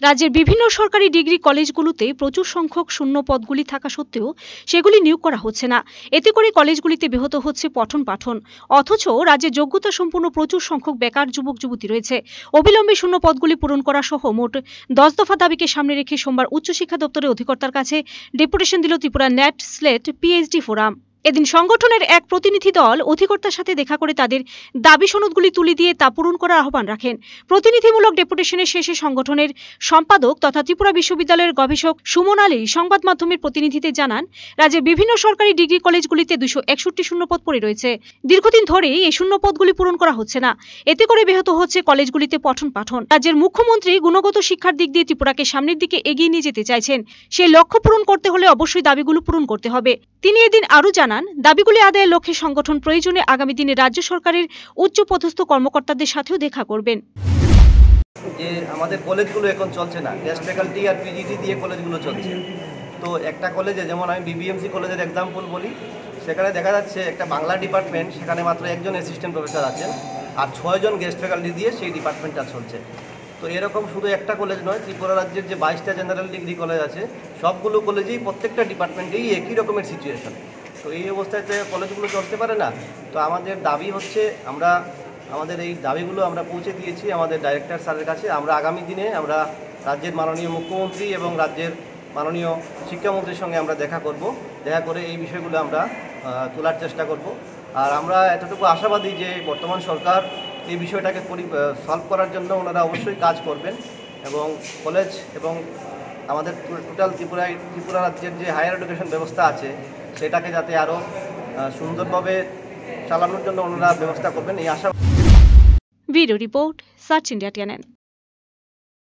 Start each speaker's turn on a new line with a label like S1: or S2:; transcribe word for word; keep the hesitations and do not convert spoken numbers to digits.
S1: রাজ্যের বিভিন্ন সরকারি ডিগ্রি কলেজগুলোতে প্রচুর সংখ্যক শূন্য পদগুলি থাকা সত্ত্বেও সেগুলি নিয়োগ করা হচ্ছে না। এতে করে কলেজগুলিতে ব্যাহত হচ্ছে পঠন পাঠন। অথচ রাজ্যে যোগ্যতা সম্পন্ন প্রচুর সংখ্যক বেকার যুবক যুবতী রয়েছে। অবিলম্বে শূন্য পদগুলি পূরণ করা সহ মোট দশ দফা দাবিকে সামনে রেখে সোমবার উচ্চশিক্ষা দপ্তরের অধিকর্তার কাছে ডেপুটেশন দিল Tripura NET SLET PhD forum. এদিন সংগঠনের এক প্রতিনিধি দল অধিকর্তার সাথে দেখা করে তাদের দাবি সনদগুলি তুলে দিয়ে তা পূরণ করার আহ্বান রাখেন। প্রতিনিধিমূলক ডেপুটেশনের শেষে সংগঠনের সম্পাদক তথা ত্রিপুরা বিশ্ববিদ্যালয়ের গবেষক সুমন আলী সংবাদ মাধ্যমের প্রতিনিধিদের জানান, রাজ্যের বিভিন্ন সরকারি ডিগ্রি কলেজগুলিতে দুশো একষট্টি শূন্যপদ পড়ে রয়েছে। দীর্ঘদিন ধরেই এই শূন্যপদগুলি পূরণ করা হচ্ছে না। এতে করে ব্যাহত হচ্ছে কলেজগুলিতে পঠন পাঠন। রাজ্যের মুখ্যমন্ত্রী গুণগত শিক্ষার দিক দিয়ে ত্রিপুরাকে সামনের দিকে এগিয়ে নিয়ে যেতে চাইছেন। সেই লক্ষ্য পূরণ করতে হলে অবশ্যই দাবিগুলো পূরণ করতে হবে। তিনি এদিন আরও জানান, দাবিগুলি আদায়ের লক্ষ্যে সংগঠন প্রয়োজনে আগামী দিনে রাজ্য সরকারের উচ্চ পদস্থ কর্মকর্তাদের সাথেও দেখা করবেন।
S2: যে আমাদের কলেজগুলো এখন চলছে না, গেস্ট ফ্যাকাল্টি আর পিজিটি দিয়ে কলেজগুলো চলছে। তো একটা কলেজে, যেমন আমি বিবিএমসি কলেজের এক্সাম্পল বলি, সেখানে দেখা যাচ্ছে একটা বাংলা ডিপার্টমেন্ট, সেখানে মাত্র একজন অ্যাসিস্ট্যান্ট প্রফেসর আছেন আর ছয়জন গেস্ট ফ্যাকাল্টি দিয়ে সেই ডিপার্টমেন্টটা চলছে। তো এরকম শুধু একটা কলেজ নয়, ত্রিপুরা রাজ্যের যে বাইশটা জেনারেল ডিগ্রি কলেজ আছে সবগুলো কলেজেই প্রত্যেকটা ডিপার্টমেন্টেই একই রকমের সিচুয়েশন। তো এই অবস্থায় কলেজগুলো চলতে পারে না। তো আমাদের দাবি হচ্ছে, আমরা আমাদের এই দাবিগুলো আমরা পৌঁছে দিয়েছি আমাদের ডাইরেক্টর স্যারের কাছে। আমরা আগামী দিনে আমরা রাজ্যের মাননীয় মুখ্যমন্ত্রী এবং রাজ্যের মাননীয় শিক্ষামন্ত্রীর সঙ্গে আমরা দেখা করব। দেখা করে এই বিষয়গুলো আমরা তোলার চেষ্টা করব। আর আমরা এতটুকু আশাবাদী যে বর্তমান সরকার এই বিষয়টাকে সলভ করার জন্য ওনারা অবশ্যই কাজ করবেন এবং কলেজ এবং আমাদের টোটাল ত্রিপুরায় ত্রিপুরা রাজ্যের যে হায়ার এডুকেশন ব্যবস্থা আছে সেটাকে যাতে আরও সুন্দরভাবে চালানোর জন্য ওনারা ব্যবস্থা করবেন এই আশা।
S1: Video report, search India.